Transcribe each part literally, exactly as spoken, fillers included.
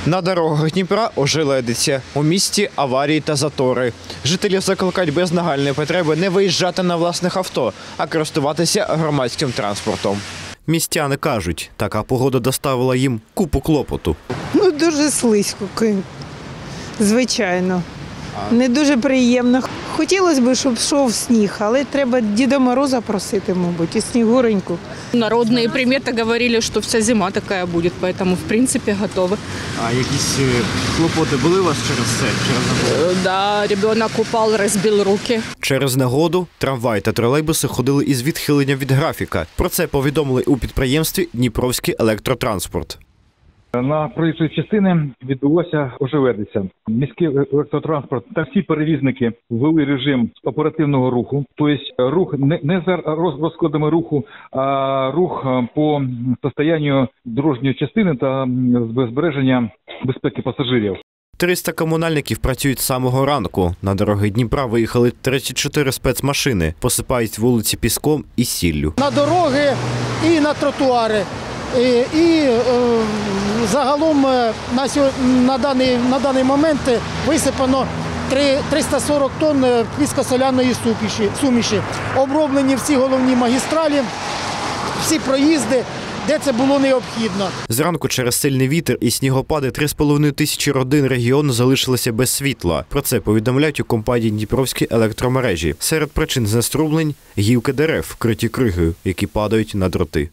На дорогах Дніпра ожеледиться. У місті аварії та затори. Жителів закликають без нагальної потреби не виїжджати на власних авто, а користуватися громадським транспортом. Містяни кажуть, така погода доставила їм купу клопоту. Ну, дуже слизько, звичайно. Не дуже приємно. Хотілося б, щоб йшов сніг, але треба Діда Мороза просити, мабуть, і Снігуреньку. Народные приметы говорили, что вся зима такая будет, поэтому, в принципе, готовы. А якісь клопоти були у вас через це? Через... Да, ребенок упал, разбил руки. Через негоду трамваї та тролейбуси ходили із відхиленням від графіка. Про це повідомили у підприємстві «Дніпровський електротранспорт». На проїжджій частини відбулося ожеледиця. Міський електротранспорт та всі перевізники ввели режим оперативного руху, тобто рух не за розкладами руху, а рух по стану дорожньої частини та збереження безпеки пасажирів. триста комунальників працюють з самого ранку. На дороги Дніпра виїхали тридцять чотири спецмашини, посипають вулиці піском і сіллю. На дороги і на тротуари. І, і е, загалом на, на, даний, на даний момент висипано триста сорок тонн піскосоляної суміші. Оброблені всі головні магістралі, всі проїзди, де це було необхідно. Зранку через сильний вітер і снігопади три з половиною тисячі родин регіону залишилися без світла. Про це повідомляють у компанії «Дніпровські електромережі». Серед причин знеструмлень – гілки дерев, вкриті кригою, які падають на дроти.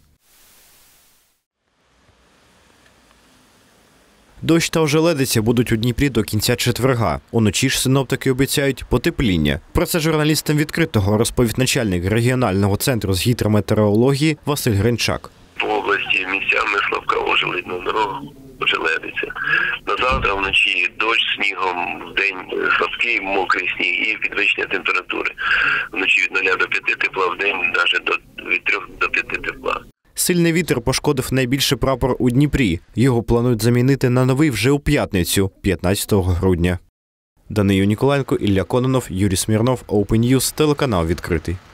Дощ та ожеледиця будуть у Дніпрі до кінця четверга. Уночі ж синоптики обіцяють потепління. Про це журналістам «Відкритого» розповів начальник регіонального центру з гідрометеорології Василь Гринчак. По області місцями слабка ожеледь на дорогах, ожеледиця. На завтра вночі дощ снігом, вдень слабкий мокрий сніг і підвищення температури. Вночі від нуля до п'яти тепла, вдень навіть до, від трьох до п'яти тепла. Сильний вітер пошкодив найбільший прапор у Дніпрі. Його планують замінити на новий вже у п'ятницю, п'ятнадцятого грудня. Данию Ніколаєнко, Ілля Кононов, Юрій Смірнов, Open News, телеканал «Відкритий».